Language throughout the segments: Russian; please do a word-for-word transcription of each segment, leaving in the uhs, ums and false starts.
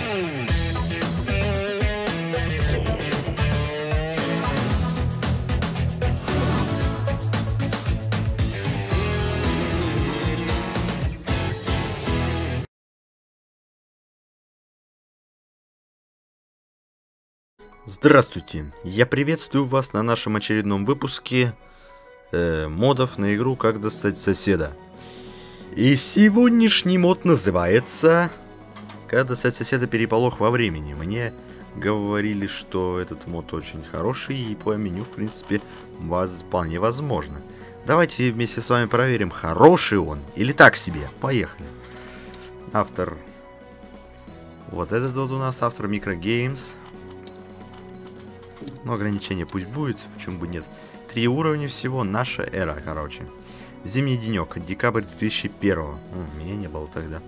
Здравствуйте, я приветствую вас на нашем очередном выпуске э, модов на игру «Как достать соседа». И сегодняшний мод называется «Как достать соседа. Переполох во времени». Мне говорили, что этот мод очень хороший, и по меню, в принципе, воз... вполне возможно. Давайте вместе с вами проверим, хороший он или так себе. Поехали. Автор... Вот этот вот у нас автор Microgames. Но ограничение пусть будет, почему бы нет. Три уровня всего, наша эра, короче. Зимний денек, декабрь две тысячи первого. О, меня не было тогда.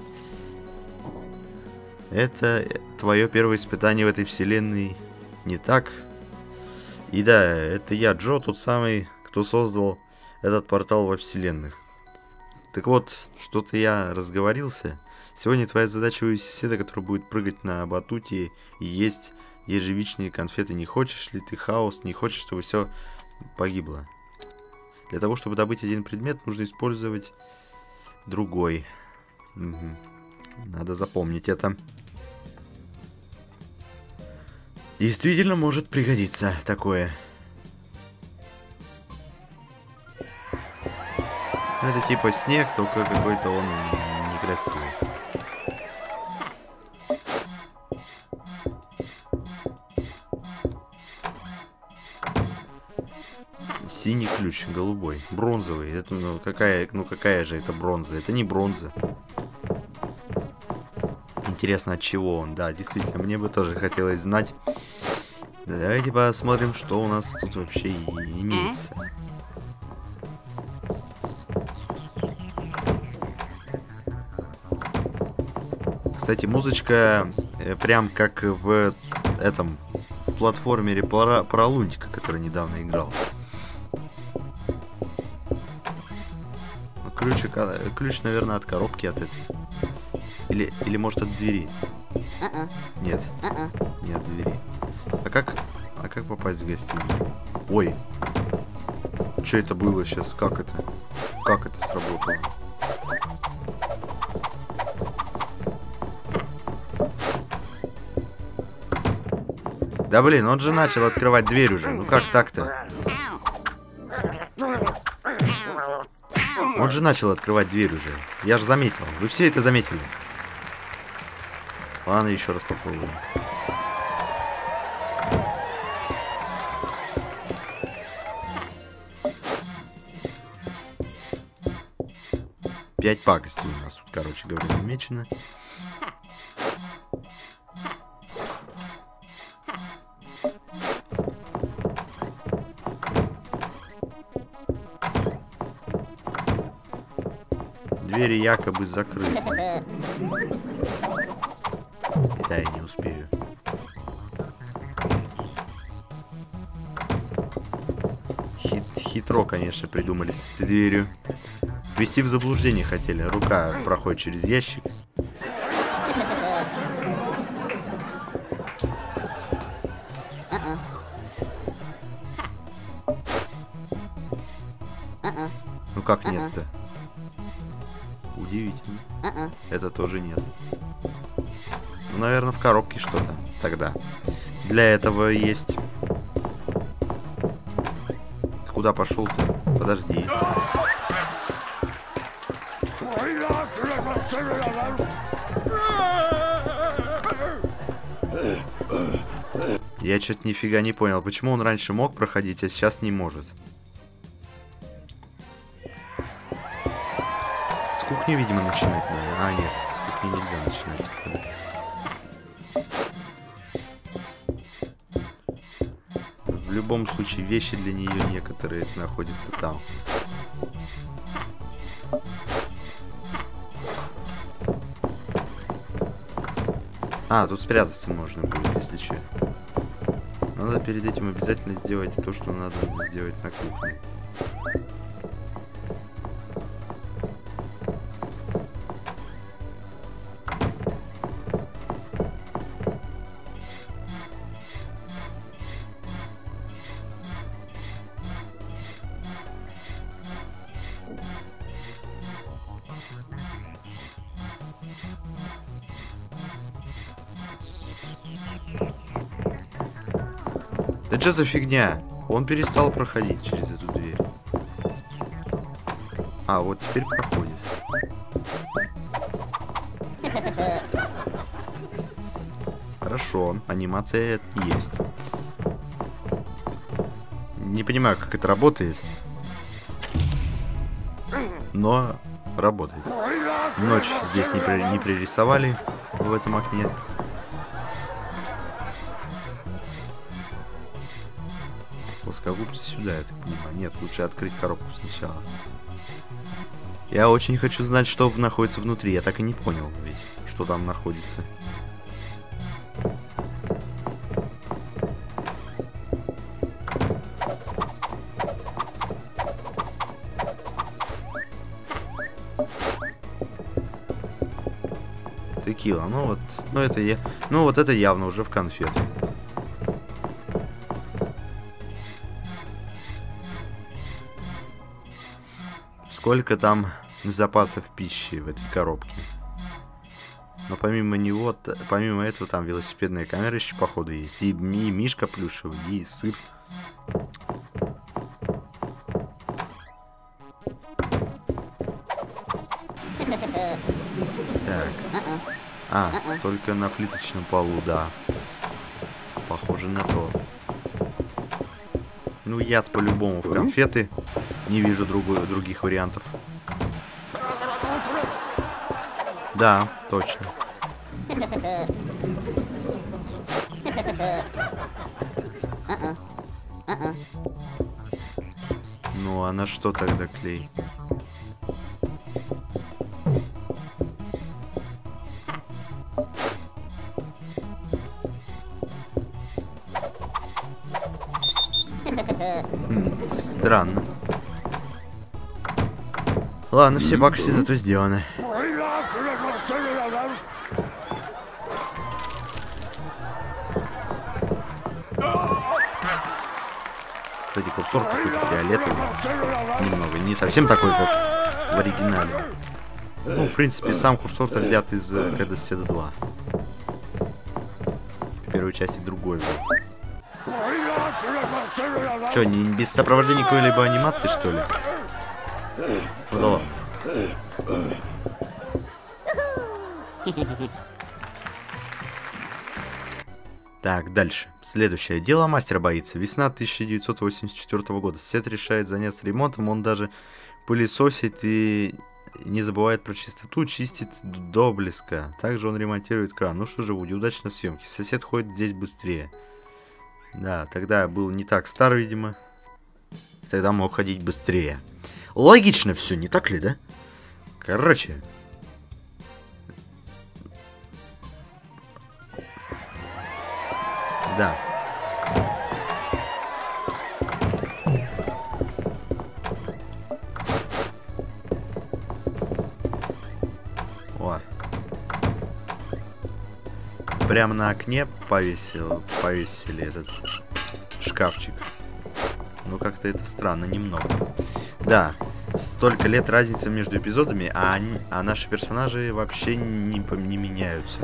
Это твое первое испытание в этой вселенной, не так? И да, это я, Джо, тот самый, кто создал этот портал во вселенных. Так вот, что-то я разговорился. Сегодня твоя задача вывести соседа, который будет прыгать на батуте и есть... ежевичные конфеты. Не хочешь ли ты хаос? Не хочешь, чтобы все погибло? Для того, чтобы добыть один предмет, нужно использовать другой. Угу. Надо запомнить это. Действительно может пригодиться такое. Это типа снег, только какой-то он некрасивый. Синий ключ, голубой, бронзовый. Это, ну, какая, ну какая же это бронза? Это не бронза. Интересно, от чего он? Да, действительно, мне бы тоже хотелось знать. Давайте посмотрим, что у нас тут вообще имеется. Кстати, музычка прям как в этом в платформере про, про Лунтика, который недавно играл. Ключ, ключ, наверное, от коробки от этой. Или, или может от двери. Uh-uh. Нет. Uh-uh. Не от двери. А как, а как попасть в гостиную? Ой. Что это было сейчас? Как это? Как это сработало? Да блин, он же начал открывать дверь уже. Ну как так-то? Он же начал открывать дверь уже. Я же заметил. Вы все это заметили. Ладно, еще раз попробуем. Пять пакостей у нас тут, короче говоря, замечено. Двери якобы закрыты. Да, я не успею. Хит, хитро, конечно, придумали с этой дверью. Ввести в заблуждение хотели. Рука проходит через ящик. Ну как нет-то? Удивительно. Uh-uh. Это тоже нет. Ну, наверное, в коробке что-то тогда. Для этого есть. Ты куда пошел-то? Подожди. Я что-то нифига не понял, почему он раньше мог проходить, а сейчас не может. С кухни, видимо, начинать надо. А, нет, с кухни нельзя начинать. В любом случае, вещи для нее некоторые находятся там. А, тут спрятаться можно будет, если что. Надо перед этим обязательно сделать то, что надо сделать на кухне. Да что за фигня? Он перестал проходить через эту дверь. А, вот теперь проходит. Хорошо, анимация есть. Не понимаю, как это работает. Но работает. Ночь здесь не, при, не пририсовали в этом окне. Плоскогубцы сюда, я так понимаю. Нет, лучше открыть коробку сначала. Я очень хочу знать, что находится внутри. Я так и не понял, ведь, что там находится. Текила, ну вот, ну это я, ну вот это явно уже в конфеты. Сколько там запасов пищи в этой коробке? Но помимо него, помимо этого там велосипедная камера еще походу есть. И, и мишка плюшевый, и сыр. Так. А, только на плиточном полу, да. Похоже на то. Ну, яд по-любому в конфеты. Не вижу другой, других вариантов. Да, точно. Ну, а на что тогда клей? Хм, странно. Ладно, все баксы зато сделаны. Кстати, курсор какой-то фиолетовый. Немного, не совсем такой, как в оригинале. Ну, в принципе, сам курсор-то взят из Кэдэсседа два. В первой части другой был. Чё, не без сопровождения какой-либо анимации, что ли? Ну да ладно. Так, дальше. Следующее. Дело мастера боится. Весна тысяча девятьсот восемьдесят четвёртого года. Сет решает заняться ремонтом. Он даже пылесосит и не забывает про чистоту. Чистит до блеска. Также он ремонтирует кран. Ну что же, Вуди, удачной съемки. Сосед ходит здесь быстрее. Да, тогда я был не так стар, видимо. Тогда мог ходить быстрее. Логично все, не так ли, да? Короче. Да. О. Прямо на окне повесил, повесили этот шкафчик. Ну, как-то это странно немного. Да, столько лет разницы между эпизодами, а, они, а наши персонажи вообще не, не меняются.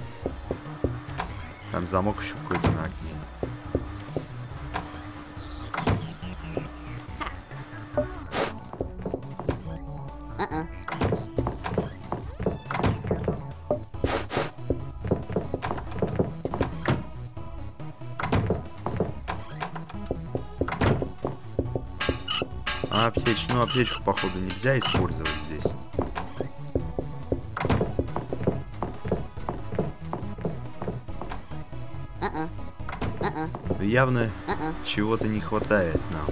Там замок еще какой-то на окне. А аптечку, ну аптечку походу нельзя использовать здесь. Явно чего-то не хватает нам.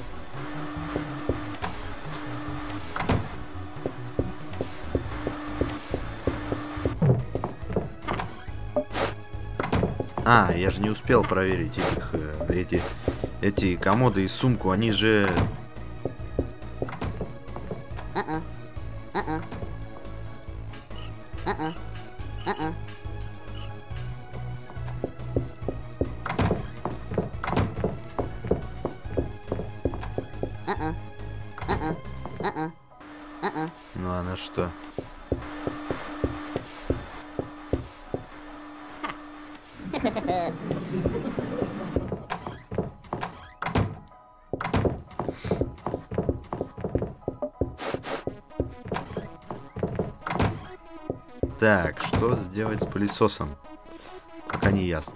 А, я же не успел проверить этих, эти, эти комоды и сумку, они же... Ну а на что? Так, что сделать с пылесосом? Пока не ясно.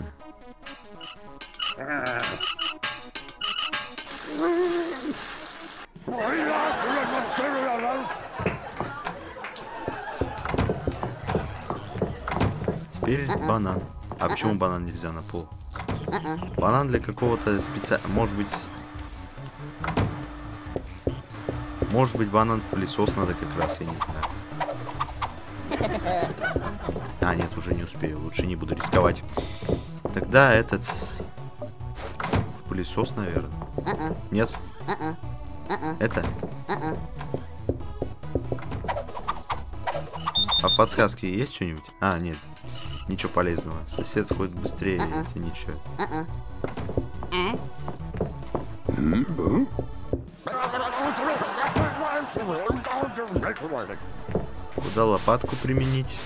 Теперь банан. А почему банан нельзя на пол? Банан для какого-то специального... Может быть... Может быть, банан в пылесос надо как раз, я не знаю. А, нет, уже не успею. Лучше не буду рисковать. Тогда этот... В пылесос, наверное. Нет? Это? А в подсказке есть что-нибудь? А, нет. Ничего полезного. Сосед ходит быстрее. Это ничего. Куда лопатку применить?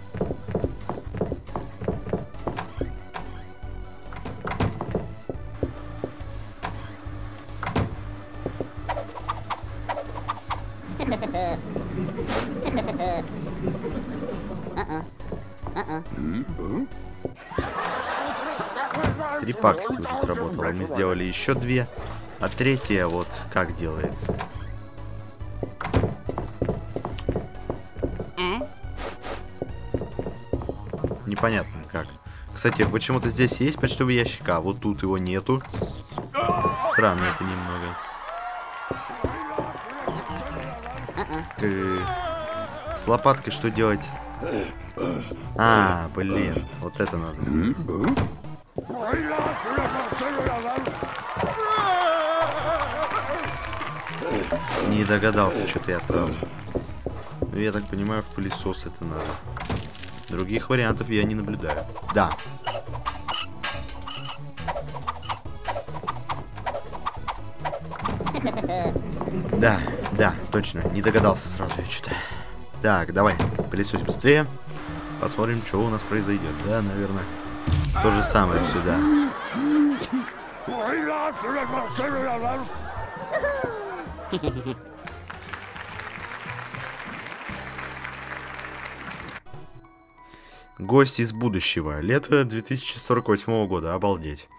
Три пакости уже сработало. Мы сделали еще две. А третья вот как делается. Непонятно как. Кстати, почему-то здесь есть почтовый ящик, а вот тут его нету. Странно это немного. К... С лопаткой что делать? А, блин, вот это надо. Не догадался, что-то я сразу. Ну, я так понимаю, в пылесос это надо. Других вариантов я не наблюдаю. Да. Да, да, точно. Не догадался сразу, я что-то. Так, давай, пылесось быстрее. Посмотрим, что у нас произойдет. Да, наверное. То же самое сюда. Гость из будущего. Лето две тысячи сорок восьмого года. Обалдеть.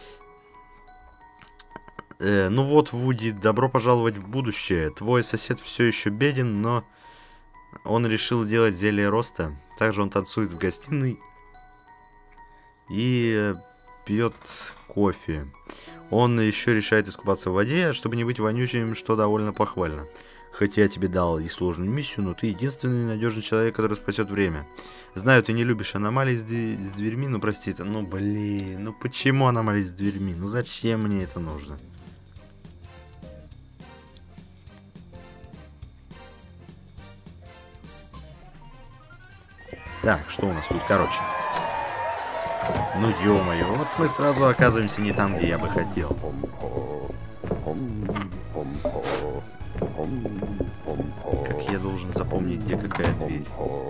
Э, ну вот, Вуди, добро пожаловать в будущее. Твой сосед все еще беден, но он решил делать зелье роста. Также он танцует в гостиной и пьет кофе. Он еще решает искупаться в воде, чтобы не быть вонючим, что довольно похвально. Хотя я тебе дал и сложную миссию, но ты единственный надежный человек, который спасет время. Знаю, ты не любишь аномалии с, с дверьми, но прости это. Ну блин, ну почему аномалии с дверьми? Ну зачем мне это нужно? Так, что у нас тут, короче? Ну ё-моё, вот мы сразу оказываемся не там, где я бы хотел. Как я должен запомнить, где какая дверь?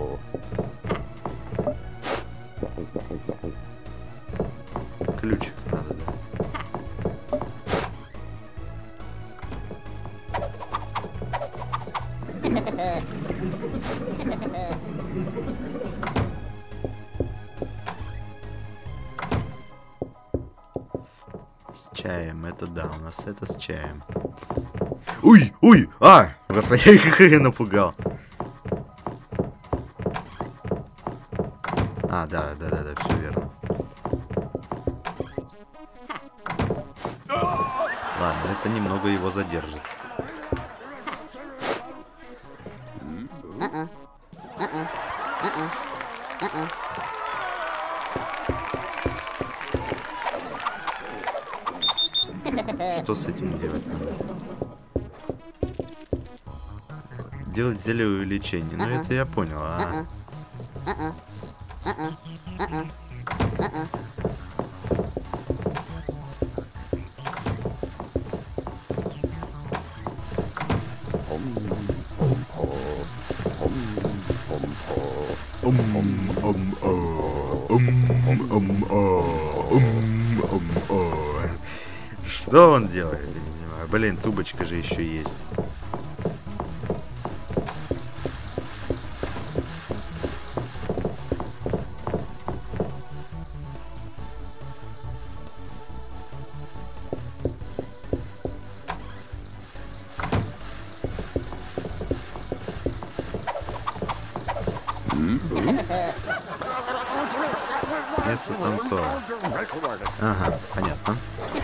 Ключ надо, да. С чаем, это да, у нас это с чаем. Уй, уй, а! Господи, как я напугал. А, да, да, да, да, все верно. Ладно, это немного его задержит. Что с этим делать надо? Делать зелье увеличения. Ну это я понял, а? Ум, ум, ум, ум. Что он делает? Я не понимаю. Блин, тубочка же еще есть. Место танцора. Ага, понятно.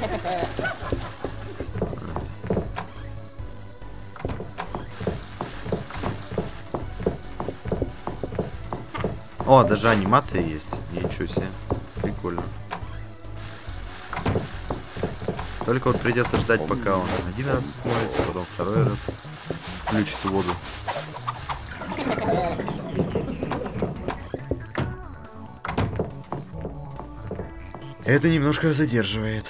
О, даже анимация есть. Ничего себе. Прикольно. Только вот придется ждать, пока он один раз смоется, потом второй раз включит воду. Это немножко задерживает.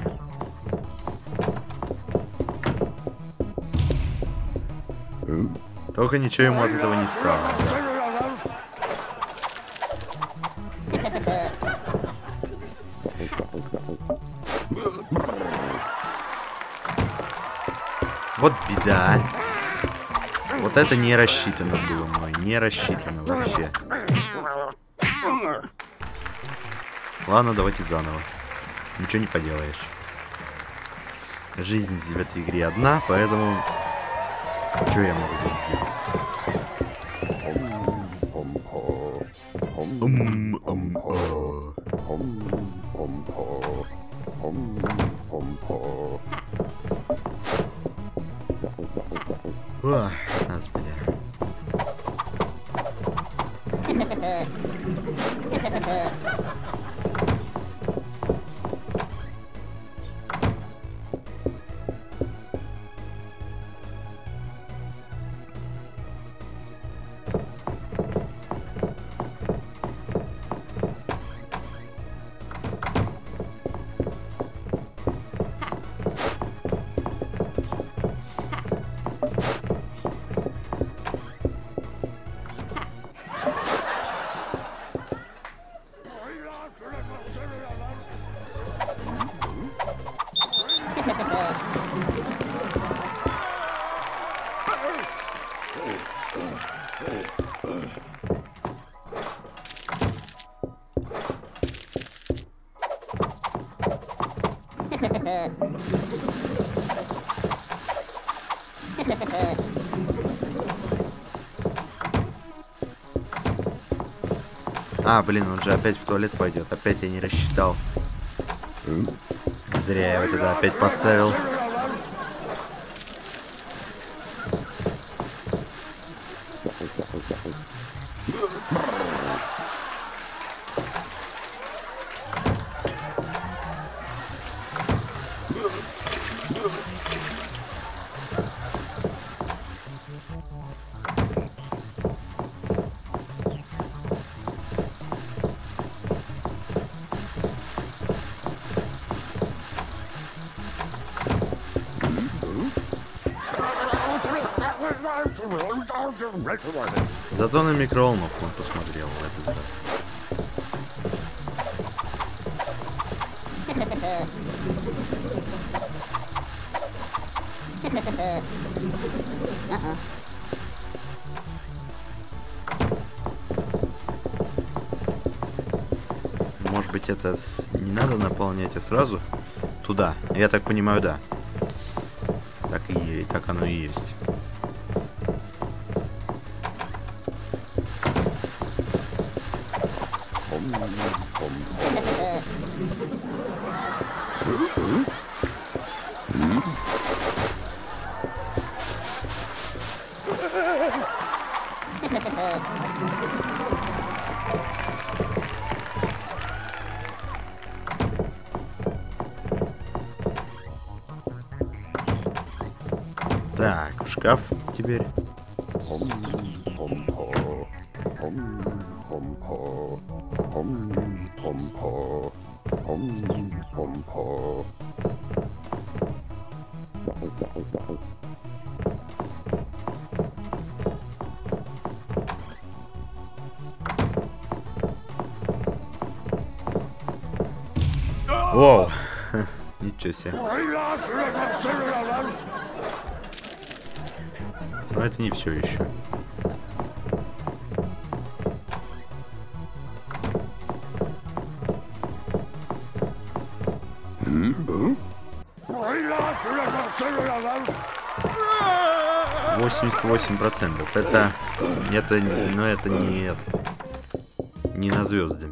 Только ничего ему от этого не стало. Вот беда. Вот это не рассчитано было мной. Не рассчитано вообще. Ладно, давайте заново. Ничего не поделаешь. Жизнь в этой игре одна, поэтому... Что я могу делать? Ах, господи. А, блин, он же опять в туалет пойдет. Опять я не рассчитал. Зря я вот это опять поставил. Зато на микроволновку он посмотрел в этот раз. Может быть, это с... не надо наполнять, а сразу туда? Я так понимаю, да. Так и, так оно и есть. Так, в шкаф теперь. Вау. Ничего себе. Но это не все еще. восемьдесят восемь процентов. Это, это, но это не это, не на звезды.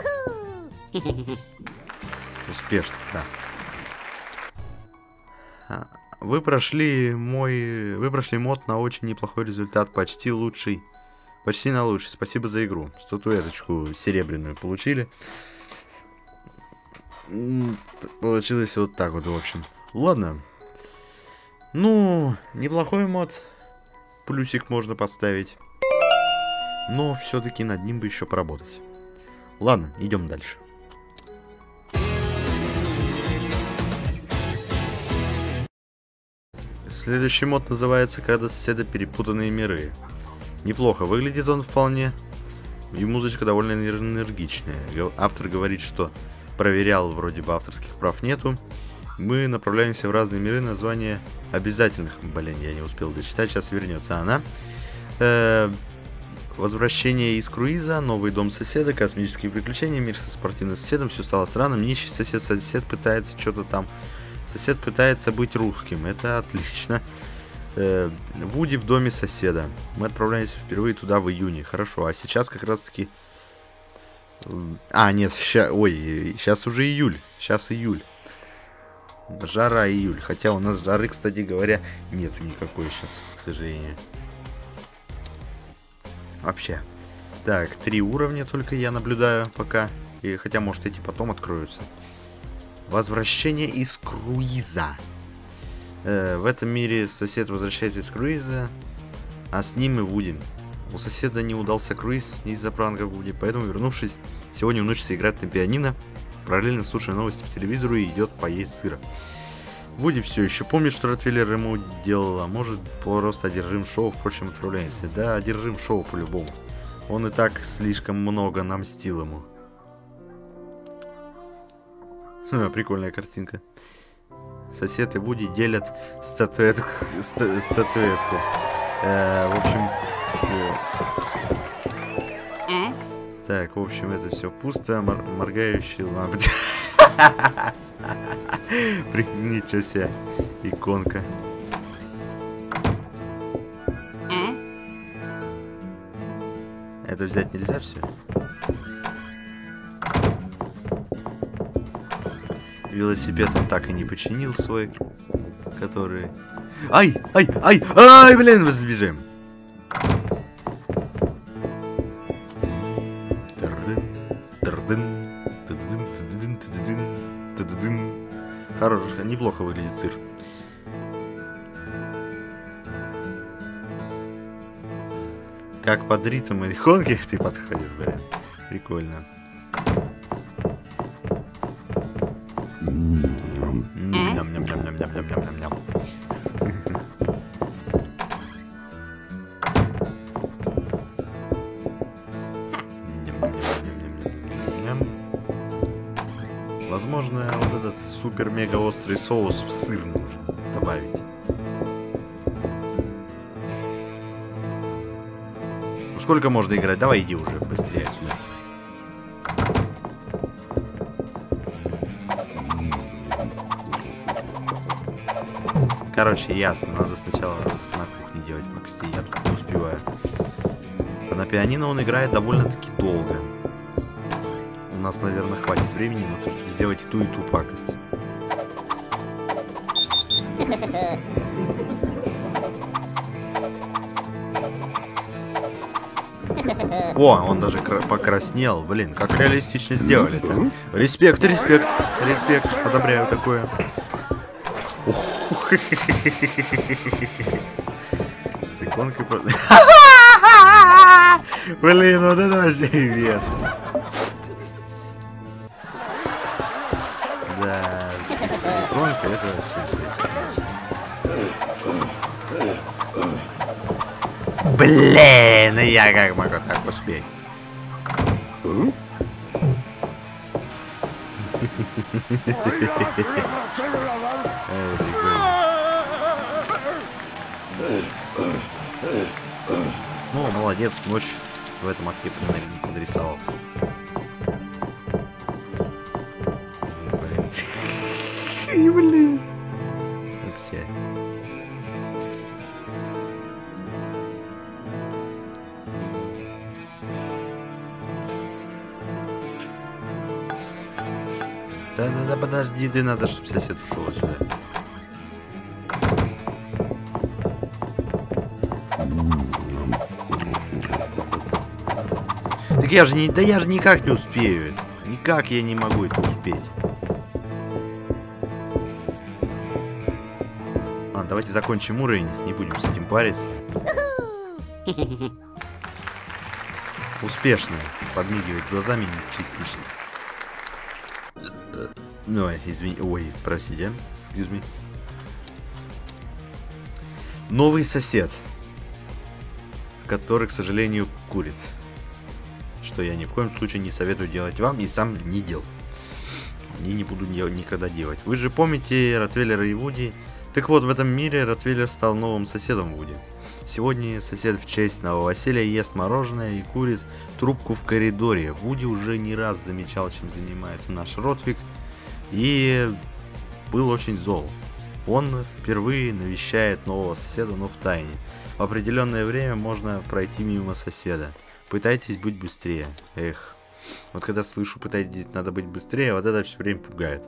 Успешно, да. Вы прошли мой, вы прошли мод на очень неплохой результат, почти лучший, почти на лучший. Спасибо за игру. Статуэточку серебряную получили. Получилось вот так вот, в общем. Ладно. Ну, неплохой мод. Плюсик можно поставить. Но все-таки над ним бы еще поработать. Ладно, идем дальше. Следующий мод называется «Когда соседа перепутанные миры». Неплохо выглядит он вполне. И музычка довольно энергичная. Автор говорит, что проверял, вроде бы авторских прав нету. Мы направляемся в разные миры, название обязательных. Блин, я не успел дочитать, сейчас вернется она. Э -э Возвращение из круиза, новый дом соседа, космические приключения, мир со спортивным соседом, все стало странным, нищий сосед, сосед пытается что-то там. Сосед пытается быть русским, это отлично. Э, Вуди в доме соседа. Мы отправляемся впервые туда в июне. Хорошо, а сейчас как раз таки... А, нет, ща... ой, сейчас уже июль. Сейчас июль. Жара июль. Хотя у нас жары, кстати говоря, нету никакой сейчас, к сожалению. Вообще. Так, три уровня только я наблюдаю пока. И, хотя, может, эти потом откроются. Возвращение из круиза. Э, в этом мире сосед возвращается из круиза, а с ним и Вуди. У соседа не удался круиз из-за пранка Вуди, поэтому, вернувшись, сегодня он учится играть на пианино, параллельно слушая новости по телевизору и идет поесть сыра. Вуди все еще помнит, что Ротвейлер ему делал, а может, просто одержим шоу, впрочем, отправляется. Да, одержим шоу по-любому. Он и так слишком много намстил ему. Ха, прикольная картинка. Сосед и Вуди делят статуэтку. Ста статуэтку. Э, в общем... Э, так, в общем, это все пусто. Мор моргающие лампы. Ничего себе. Иконка. Это взять нельзя все? Велосипед он так и не починил свой, который... Ай, ай, ай, ай, блин, сбежим. Хорош, неплохо выглядит сыр. Как под ритм иконки ты подходишь, блин. Прикольно. Ням-ням-ням-ням-ням-ням-ням-ням. Возможно, вот этот супер-мега острый соус в сыр нужно добавить. Сколько можно играть? Давай иди уже быстрее отсюда. Короче, ясно. Надо сначала на кухне делать максти. Я тут не успеваю. А на пианино он играет довольно-таки долго. У нас, наверное, хватит времени на то, чтобы сделать и ту, и ту пакость. О, он даже покраснел. Блин, как реалистично сделали-то. Респект, респект, респект. Одобряю такое. С иконкой просто... Блин, вот это вообще вес. Да, с иконкой это вообще вес. Блин, я как могу так успеть? Ну, молодец, ночь в этом окне подрисовал. Блин. Блин. Все. Да-да-да, подожди, да надо, чтобы сосед ушел отсюда. Так я же не... Да я же никак не успею. Никак я не могу это успеть. Ладно, давайте закончим уровень. Не будем с этим париться. Успешно. Подмигивать глазами частично. Ой, извини. Ой, простите. Excuse me. Новый сосед. Который, к сожалению, курит. Что я ни в коем случае не советую делать вам и сам не делал. И не буду никогда делать. Вы же помните Ротвейлера и Вуди? Так вот, в этом мире Ротвейлер стал новым соседом Вуди. Сегодня сосед в честь новоселья ест мороженое и курит трубку в коридоре. Вуди уже не раз замечал, чем занимается наш Ротвик, и был очень зол. Он впервые навещает нового соседа, но в тайне. В определенное время можно пройти мимо соседа. Пытайтесь быть быстрее. Эх. Вот когда слышу, пытайтесь, надо быть быстрее, вот это все время пугает.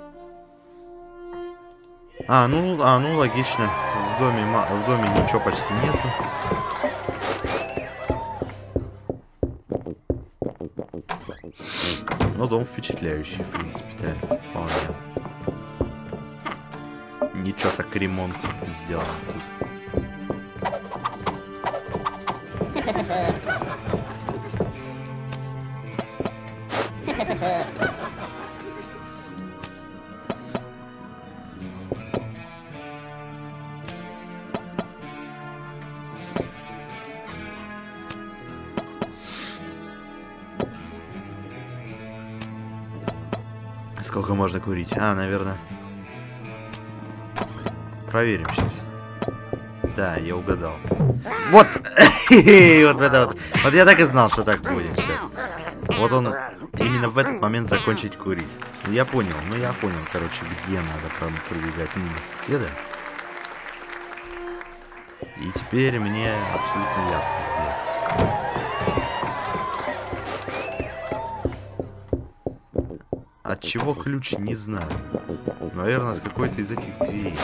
А, ну, а, ну логично. В доме, в доме ничего почти нету. Но дом впечатляющий, в принципе, да. Вполне. Ничего так ремонт сделан тут. Сколько можно курить? А, наверное. Проверим сейчас. Да, я угадал. Вот! Вот это вот. Вот я так и знал, что так будет сейчас. Вот он именно в этот момент закончить курить. Я понял, ну я понял, короче, где надо пробегать мимо соседа. И теперь мне абсолютно ясно, где. От чего ключ, не знаю. Наверное, с какой-то из этих дверей.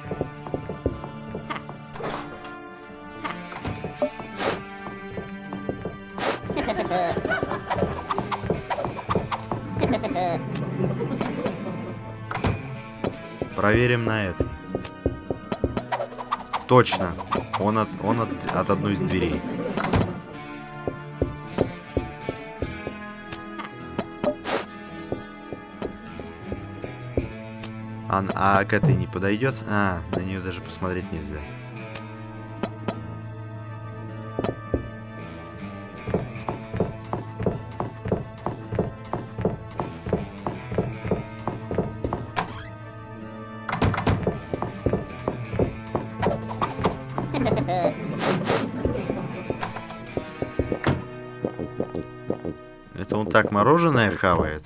Проверим на этой. Точно. Он от, он от, от одной из дверей. А, а к этой не подойдет? А, на нее даже посмотреть нельзя. Это он так мороженое хавает?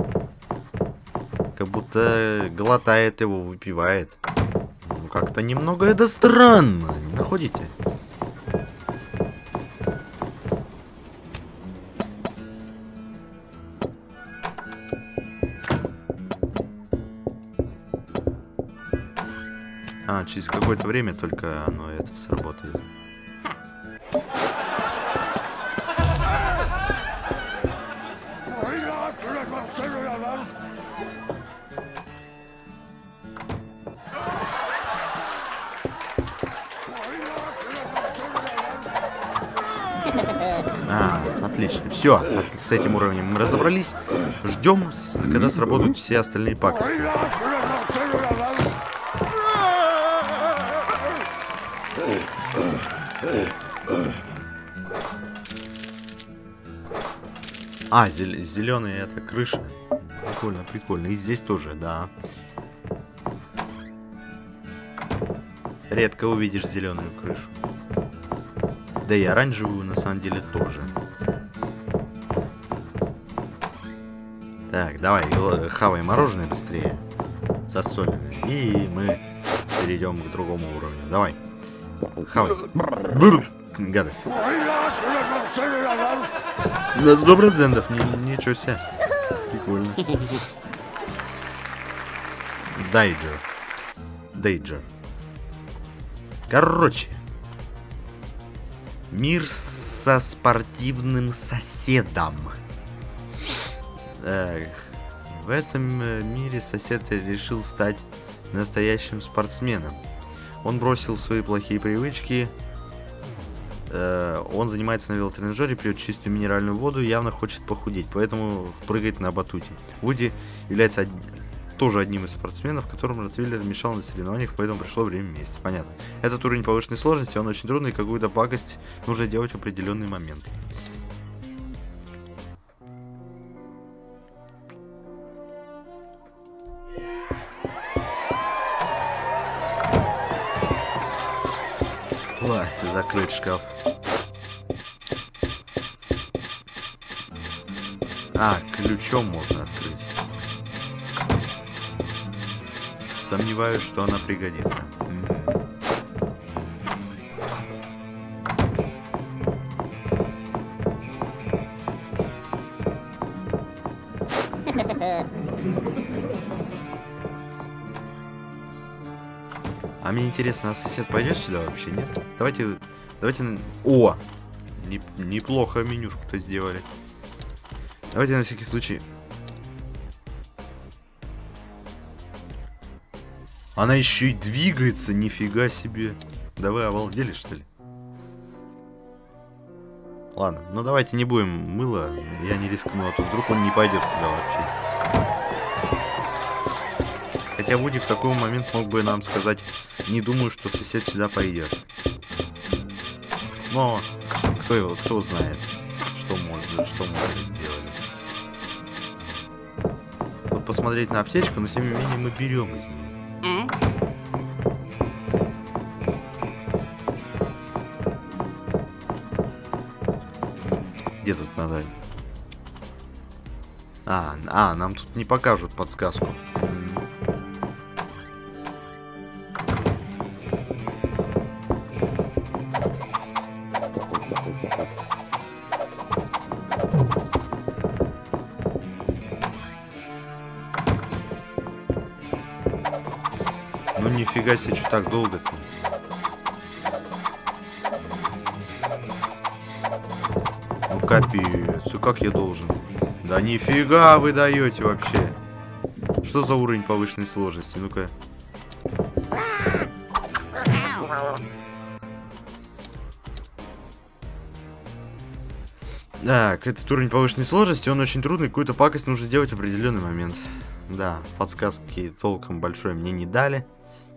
Как будто глотает его, выпивает. Ну, как-то немного это странно, не находите? А, через какое-то время только оно это сработает. А, отлично. Все, с этим уровнем мы разобрались. Ждем, когда сработают все остальные пакости. А, зеленый это крыша. Прикольно, прикольно. И здесь тоже, да. Редко увидишь зеленую крышу. Да и оранжевую на самом деле тоже. Так, давай, хавай мороженое быстрее. Засоленное. И мы перейдем к другому уровню. Давай. Хавай. Бррр. Гадость. На сто процентов. Ничего себе. Прикольно. Дайджер. Дейджер. Короче. Мир со спортивным соседом. Так. В этом мире сосед решил стать настоящим спортсменом. Он бросил свои плохие привычки. Э, он занимается на велотренажере, пьет чистую минеральную воду и явно хочет похудеть, поэтому прыгает на батуте. Вуди является од... тоже одним из спортсменов, которым Ротвейлер мешал на соревнованиях, поэтому пришло время вместе. Понятно. Этот уровень повышенной сложности, он очень трудный, и какую-то пакость нужно делать в определенный момент. Ой, закрыть шкаф. А, ключом можно открыть. Сомневаюсь, что она пригодится. А мне интересно, а сосед пойдет сюда вообще, нет? Давайте, давайте... О! Не, неплохо менюшку-то сделали. Давайте на всякий случай... Она еще и двигается, нифига себе. Да вы обалдели, что ли? Ладно, ну давайте не будем мыло. Я не рискну, а то вдруг он не пойдет туда вообще. Хотя Вуди в такой момент мог бы нам сказать: не думаю, что сосед сюда пойдет. Но кто его, кто знает, что может, что может сделать. Вот посмотреть на аптечку, но тем не менее мы берем из нее. Где тут надо? А, а, нам тут не покажут подсказку. Ну нифига себе, что так долго-то? Ну капец, как я должен? Да нифига вы даете вообще. Что за уровень повышенной сложности? Ну-ка. Так, этот уровень повышенной сложности, он очень трудный, какую-то пакость нужно делать в определенный момент. Да, подсказки толком большой мне не дали.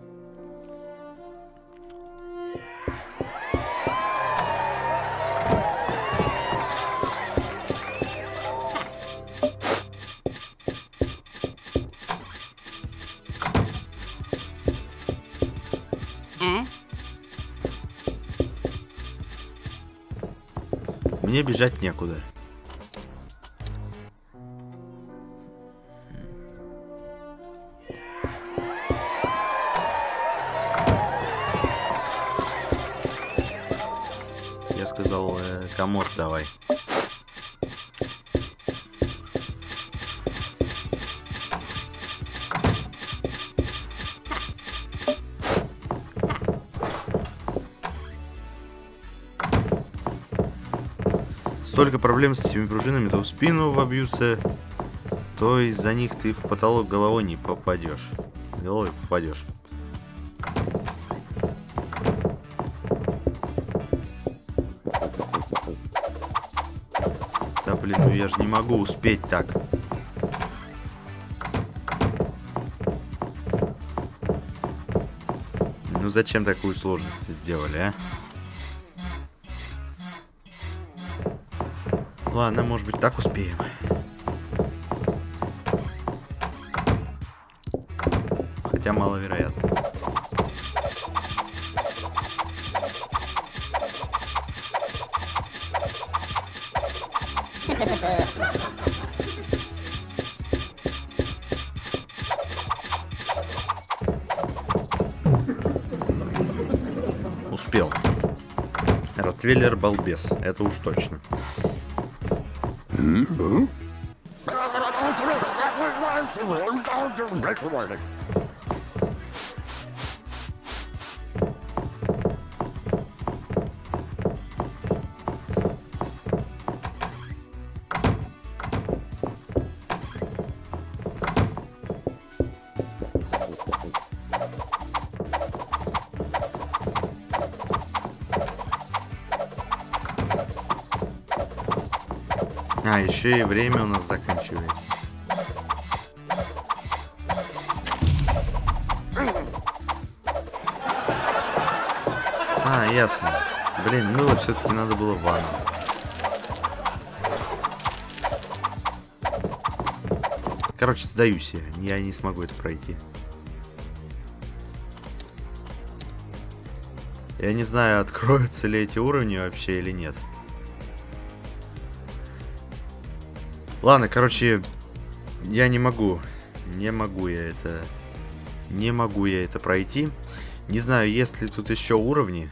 Мне бежать некуда. Я сказал, э, комод давай. Столько проблем с этими пружинами, то в спину вобьются, то из-за них ты в потолок головой не попадешь. Головой попадешь. Да блин, ну я же не могу успеть так. Ну зачем такую сложность сделали, а? Ладно, может быть, так успеем. хотя маловероятно. Успел. Ротвейлер балбес, это уж точно. А, еще и время у нас заканчивается. А, ясно. Блин, мыло все-таки надо было в ванну. Короче, сдаюсь я. Я не смогу это пройти. Я не знаю, откроются ли эти уровни вообще или нет. Ладно, короче, я не могу. Не могу я это... Не могу я это пройти. Не знаю, есть ли тут еще уровни.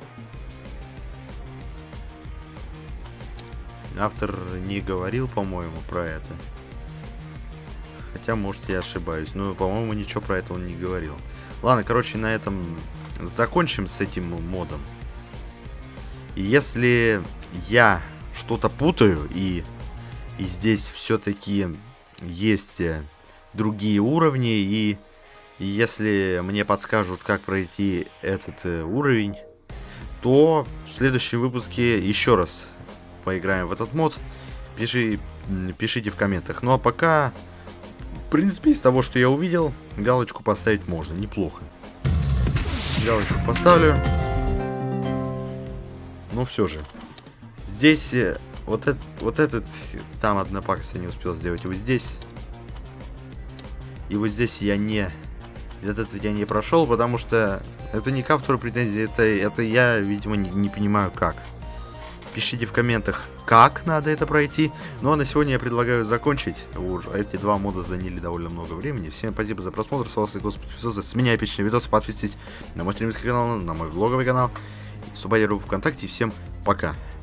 Автор не говорил, по-моему, про это. Хотя, может, я ошибаюсь. Но, по-моему, ничего про это он не говорил. Ладно, короче, на этом закончим с этим модом. И если я что-то путаю, и, и здесь все-таки есть другие уровни, и, и если мне подскажут, как пройти этот уровень, то в следующем выпуске еще раз поиграем в этот мод. Пиши, пишите в комментах. Ну а пока, в принципе, из того, что я увидел, галочку поставить можно. Неплохо. Галочку поставлю. Но все же. Здесь вот, этот, вот этот, там одна пакость я не успел сделать. И вот здесь. И вот здесь я не... Этот я не прошел, потому что это не к автору претензии, это, это я, видимо, не, не понимаю как. Пишите в комментах, как надо это пройти. Ну а на сегодня я предлагаю закончить. Уж эти два мода заняли довольно много времени. Всем спасибо за просмотр. С вас и Господи, с меня эпичный видос. Подписывайтесь на мой стримский канал, на мой влоговый канал. Вступайте в ВКонтакте. Всем пока.